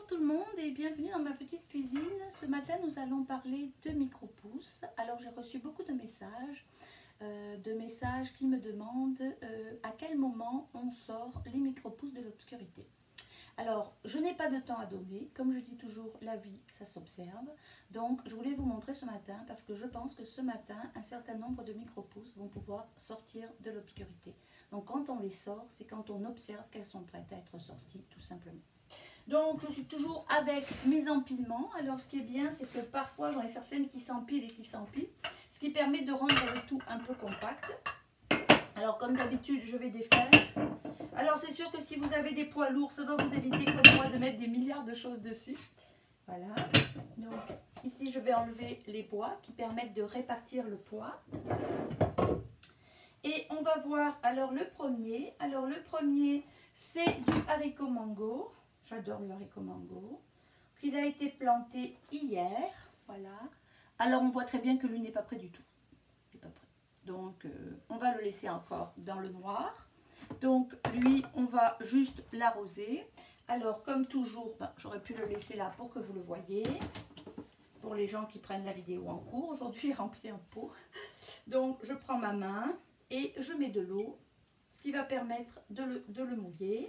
Bonjour tout le monde et bienvenue dans ma petite cuisine. Ce matin nous allons parler de micro-pousses. Alors j'ai reçu beaucoup de messages qui me demandent à quel moment on sort les micro-pousses de l'obscurité. Alors je n'ai pas de temps à donner, comme je dis toujours, la vie ça s'observe. Donc je voulais vous montrer ce matin parce que je pense que ce matin un certain nombre de micro-pousses vont pouvoir sortir de l'obscurité. Donc quand on les sort, c'est quand on observe qu'elles sont prêtes à être sorties tout simplement. Donc je suis toujours avec mes empilements. Alors ce qui est bien, c'est que parfois j'en ai certaines qui s'empilent et qui s'empilent, ce qui permet de rendre le tout un peu compact. Alors comme d'habitude, je vais défaire. Alors c'est sûr que si vous avez des poids lourds, ça va vous éviter comme moi de mettre des milliards de choses dessus. Voilà. Donc ici je vais enlever les bois qui permettent de répartir le poids. Et on va voir alors le premier. Alors le premier, c'est du haricot mango. J'adore le haricot mango. Il a été planté hier. Voilà. Alors on voit très bien que lui n'est pas prêt du tout. Il n'est pas prêt. Donc on va le laisser encore dans le noir. Donc lui, on va juste l'arroser. Alors comme toujours, j'aurais pu le laisser là pour que vous le voyez. Pour les gens qui prennent la vidéo en cours. Aujourd'hui, j'ai rempli un pot. Donc je prends ma main et je mets de l'eau. Ce qui va permettre de le mouiller.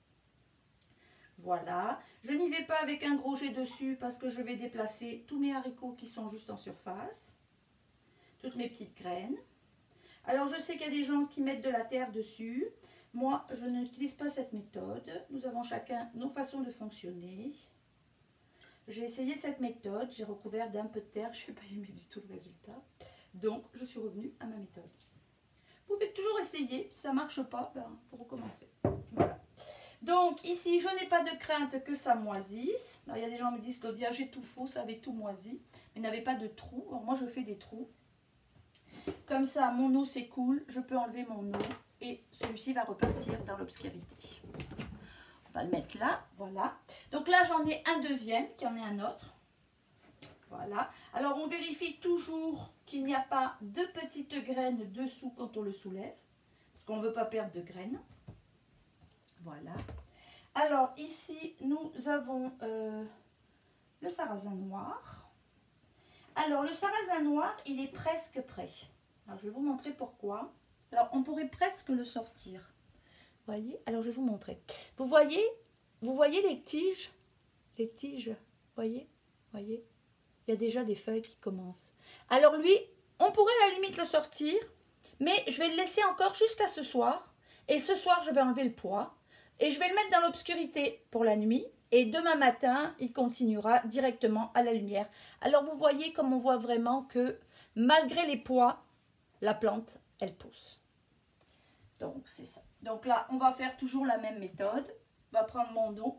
Voilà, je n'y vais pas avec un gros jet dessus parce que je vais déplacer tous mes haricots qui sont juste en surface, toutes mes petites graines. Alors je sais qu'il y a des gens qui mettent de la terre dessus. Moi, je n'utilise pas cette méthode. Nous avons chacun nos façons de fonctionner. J'ai essayé cette méthode, j'ai recouvert d'un peu de terre, je n'ai pas aimé du tout le résultat. Donc, je suis revenue à ma méthode. Vous pouvez toujours essayer, si ça ne marche pas, il faut recommencer. Voilà. Donc ici, je n'ai pas de crainte que ça moisisse. Alors, il y a des gens qui me disent que j'ai tout faux, ça avait tout moisi. Mais il n'avait pas de trous. Alors moi, je fais des trous. Comme ça, mon eau s'écoule. Je peux enlever mon eau. Et celui-ci va repartir dans l'obscurité. On va le mettre là. Voilà. Donc là, j'en ai un deuxième, qu'il y en ait un autre. Voilà. Alors, on vérifie toujours qu'il n'y a pas de petites graines dessous quand on le soulève. Parce qu'on ne veut pas perdre de graines. Voilà. Alors ici, nous avons le sarrasin noir. Alors le sarrasin noir, il est presque prêt. Alors je vais vous montrer pourquoi. Alors on pourrait presque le sortir. Vous voyez? Alors je vais vous montrer. Vous voyez les tiges? Les tiges, voyez? Voyez? Il y a déjà des feuilles qui commencent. Alors lui, on pourrait à la limite le sortir, mais je vais le laisser encore jusqu'à ce soir. Et ce soir, je vais enlever le poids. Et je vais le mettre dans l'obscurité pour la nuit. Et demain matin, il continuera directement à la lumière. Alors vous voyez comme on voit vraiment que malgré les poids, la plante, elle pousse. Donc c'est ça. Donc là, on va faire toujours la même méthode. On va prendre mon eau.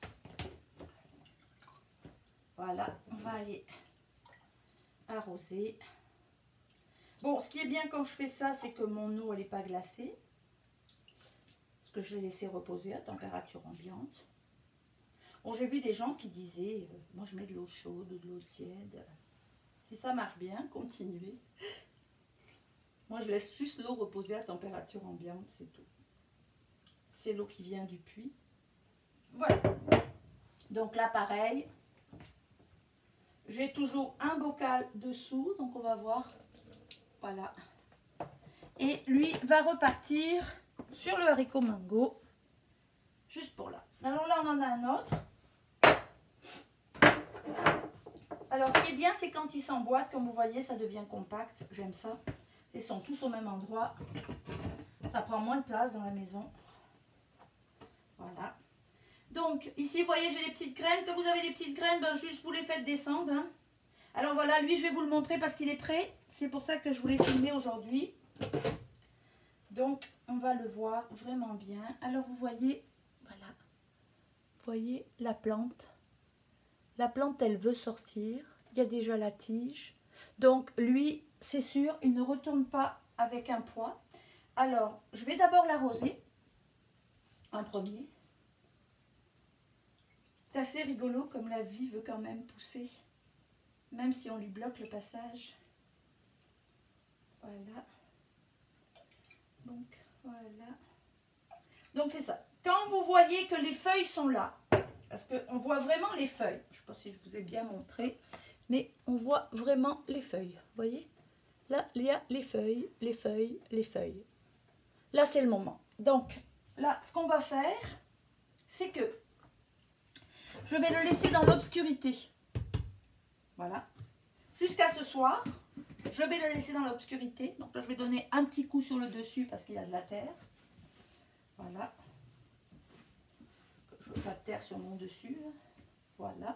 Voilà, on va aller arroser. Bon, ce qui est bien quand je fais ça, c'est que mon eau, elle n'est pas glacée. Que je l'ai laissé reposer à température ambiante. Bon, j'ai vu des gens qui disaient moi je mets de l'eau chaude ou de l'eau tiède. Si ça marche bien, continuez. Moi je laisse juste l'eau reposer à température ambiante, c'est tout. C'est l'eau qui vient du puits. Voilà. Donc là pareil, j'ai toujours un bocal dessous, donc on va voir. Voilà. Et lui va repartir sur le haricot mango, juste pour là. Alors là, on en a un autre. Alors, ce qui est bien, c'est quand ils s'emboîtent, comme vous voyez, ça devient compact. J'aime ça. Ils sont tous au même endroit. Ça prend moins de place dans la maison. Voilà. Donc, ici, vous voyez, j'ai les petites graines. Quand vous avez des petites graines, juste vous les faites descendre. Hein. Alors voilà, lui, je vais vous le montrer parce qu'il est prêt. C'est pour ça que je voulais filmer aujourd'hui. Donc, on va le voir vraiment bien. Alors, vous voyez, voilà. Vous voyez la plante. La plante, elle veut sortir. Il y a déjà la tige. Donc, lui, c'est sûr, il ne retourne pas avec un poids. Alors, je vais d'abord l'arroser. En premier. C'est assez rigolo comme la vie veut quand même pousser. Même si on lui bloque le passage. Voilà. Donc, voilà. Donc, c'est ça. Quand vous voyez que les feuilles sont là, Parce qu'on voit vraiment les feuilles. Je ne sais pas si je vous ai bien montré, mais on voit vraiment les feuilles. Vous voyez? Là, il y a les feuilles, les feuilles, les feuilles. Là, c'est le moment. Donc, là, ce qu'on va faire, c'est que je vais le laisser dans l'obscurité. Voilà. Jusqu'à ce soir, je vais le laisser dans l'obscurité. Donc là, je vais donner un petit coup sur le dessus parce qu'il y a de la terre. Voilà. Je veux pas de terre sur mon dessus. Voilà.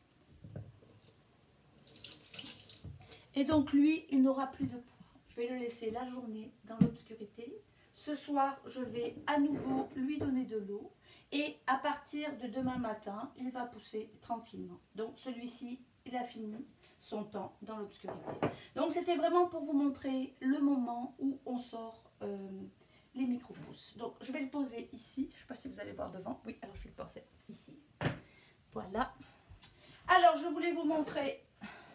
Et donc lui, il n'aura plus de poids. Je vais le laisser la journée dans l'obscurité. Ce soir, je vais à nouveau lui donner de l'eau. Et à partir de demain matin, il va pousser tranquillement. Donc celui-ci, il a fini son temps dans l'obscurité. Donc c'était vraiment pour vous montrer le moment où on sort les micro-pousses. Donc je vais le poser ici. Je ne sais pas si vous allez voir devant. Oui, alors je vais le poser ici. Voilà. Alors je voulais vous montrer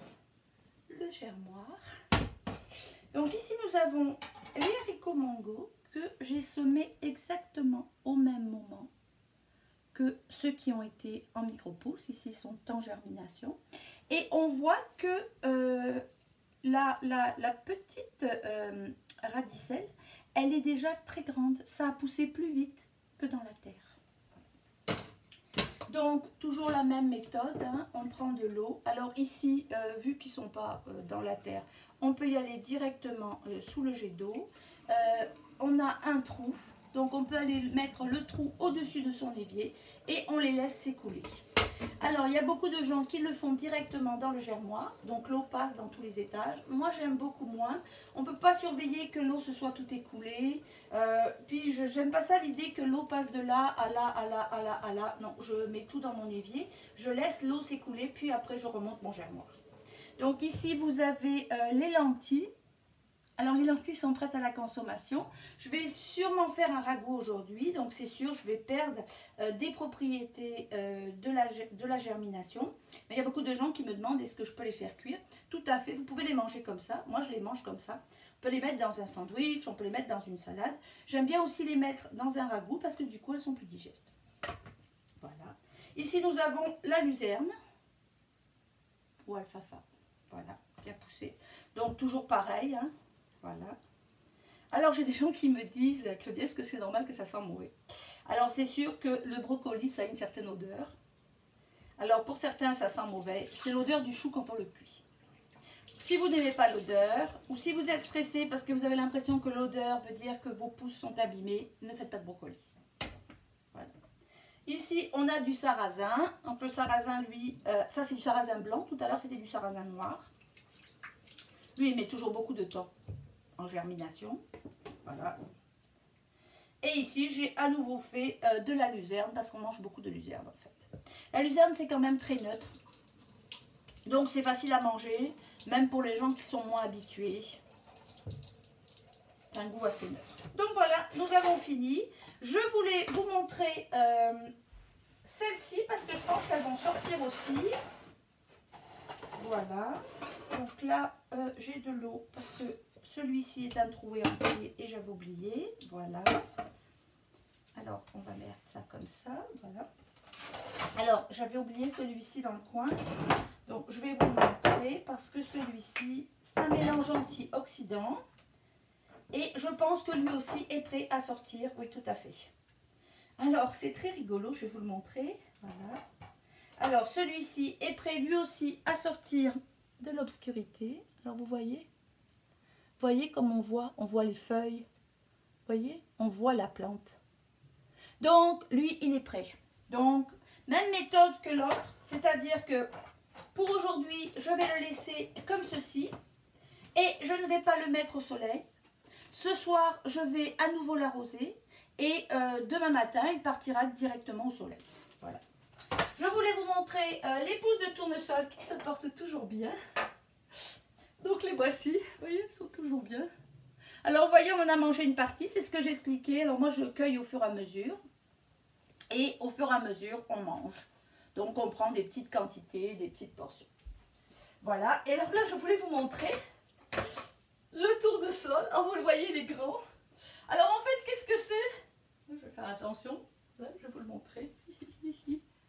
le germoir. Donc ici nous avons les haricots mango que j'ai semés exactement au même moment que ceux qui ont été en micro-pousses. Ici sont en germination. Et on voit que la petite radicelle, elle est déjà très grande. Ça a poussé plus vite que dans la terre. Donc, toujours la même méthode, hein. On prend de l'eau. Alors ici, vu qu'ils ne sont pas dans la terre, on peut y aller directement sous le jet d'eau. On a un trou, donc on peut aller mettre le trou au-dessus de son évier et on les laisse s'écouler. Alors, il y a beaucoup de gens qui le font directement dans le germoir, donc l'eau passe dans tous les étages. Moi, j'aime beaucoup moins. On ne peut pas surveiller que l'eau se soit tout écoulée. Puis, je n'aime pas ça, l'idée que l'eau passe de là à là, à là, à là, à là. Non, je mets tout dans mon évier. Je laisse l'eau s'écouler, puis après, je remonte mon germoir. Donc ici, vous avez les lentilles. Alors les lentilles sont prêtes à la consommation. Je vais sûrement faire un ragoût aujourd'hui. Donc c'est sûr, je vais perdre des propriétés de la germination. Mais il y a beaucoup de gens qui me demandent est-ce que je peux les faire cuire. Tout à fait, vous pouvez les manger comme ça. Moi je les mange comme ça. On peut les mettre dans un sandwich, on peut les mettre dans une salade. J'aime bien aussi les mettre dans un ragoût parce que du coup elles sont plus digestes. Voilà. Ici nous avons la luzerne ou alfalfa. Voilà, qui a poussé. Donc toujours pareil, hein. Voilà. Alors j'ai des gens qui me disent, Claudia, est-ce que c'est normal que ça sent mauvais? Alors c'est sûr que le brocoli, ça a une certaine odeur. Alors pour certains, ça sent mauvais. C'est l'odeur du chou quand on le cuit. Si vous n'aimez pas l'odeur, ou si vous êtes stressé parce que vous avez l'impression que l'odeur veut dire que vos pouces sont abîmés, ne faites pas de brocoli. Voilà. Ici, on a du sarrasin. Donc le sarrasin, lui, ça c'est du sarrasin blanc. Tout à l'heure, c'était du sarrasin noir. Lui, il met toujours beaucoup de temps en germination. Voilà. Et ici, j'ai à nouveau fait de la luzerne parce qu'on mange beaucoup de luzerne en fait. La luzerne, c'est quand même très neutre. Donc, c'est facile à manger, même pour les gens qui sont moins habitués. C'est un goût assez neutre. Donc voilà, nous avons fini. Je voulais vous montrer celles-ci parce que je pense qu'elles vont sortir aussi. Voilà. Donc là, j'ai de l'eau parce que celui-ci est un troué entier et j'avais oublié. Voilà. Alors, on va mettre ça comme ça. Voilà. Alors, j'avais oublié celui-ci dans le coin. Donc, je vais vous le montrer parce que celui-ci, c'est un mélange antioxydant. Et je pense que lui aussi est prêt à sortir. Oui, tout à fait. Alors, c'est très rigolo. Je vais vous le montrer. Voilà. Alors, celui-ci est prêt lui aussi à sortir de l'obscurité. Alors, vous voyez? Vous voyez comme on voit les feuilles. Vous voyez? On voit la plante. Donc, lui, il est prêt. Donc, même méthode que l'autre. C'est-à-dire que pour aujourd'hui, je vais le laisser comme ceci. Et je ne vais pas le mettre au soleil. Ce soir, je vais à nouveau l'arroser. Et demain matin, il partira directement au soleil. Voilà. Je voulais vous montrer les pousses de tournesol qui se portent toujours bien. Donc les voici, vous voyez, elles sont toujours bien. Alors vous voyez, on en a mangé une partie, c'est ce que j'expliquais. Alors moi je cueille au fur et à mesure. Et au fur et à mesure, on mange. Donc on prend des petites quantités, des petites portions. Voilà, et alors là je voulais vous montrer le tournesol. Alors vous le voyez, il est grand. Alors en fait, qu'est-ce que c'est? Je vais faire attention, là, je vais vous le montrer.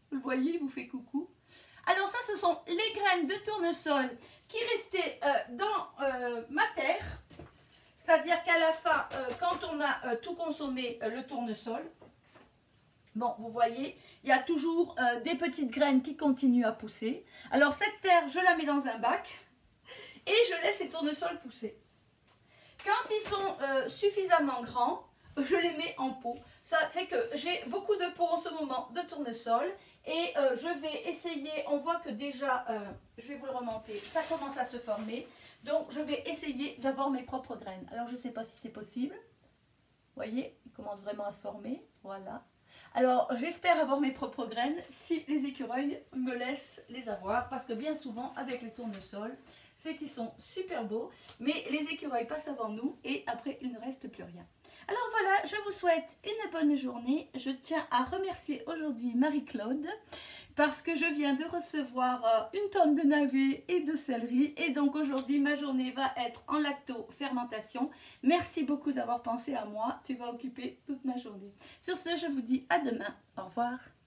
Vous le voyez, il vous fait coucou. Alors ça, ce sont les graines de tournesol qui restaient dans ma terre. C'est-à-dire qu'à la fin, quand on a tout consommé le tournesol, bon, vous voyez, il y a toujours des petites graines qui continuent à pousser. Alors cette terre, je la mets dans un bac et je laisse les tournesols pousser. Quand ils sont suffisamment grands, je les mets en pot. Ça fait que j'ai beaucoup de pots en ce moment de tournesol et je vais essayer, on voit que déjà, je vais vous le remonter, ça commence à se former. Donc je vais essayer d'avoir mes propres graines. Alors je ne sais pas si c'est possible. Vous voyez, il commence vraiment à se former. Voilà. Alors j'espère avoir mes propres graines si les écureuils me laissent les avoir. Parce que bien souvent avec les tournesols, c'est qu'ils sont super beaux. Mais les écureuils passent avant nous et après il ne reste plus rien. Alors voilà, je vous souhaite une bonne journée. Je tiens à remercier aujourd'hui Marie-Claude parce que je viens de recevoir une tonne de navets et de céleri. Et donc aujourd'hui, ma journée va être en lacto-fermentation. Merci beaucoup d'avoir pensé à moi. Tu vas occuper toute ma journée. Sur ce, je vous dis à demain. Au revoir.